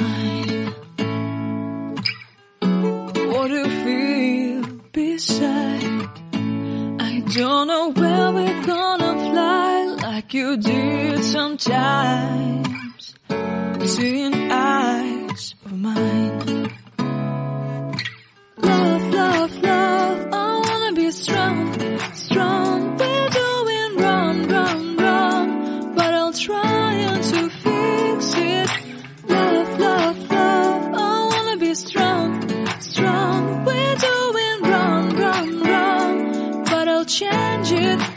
mine. What do you feel beside? I don't know where we're gonna fly like you did sometimes, seeing eyes of mine. Love, love, love, I wanna be strong, strong. We're doing wrong, wrong, wrong, but I'll try to fix it. Love, love, love, I wanna be strong, strong. We're doing wrong, wrong, wrong, but I'll change it.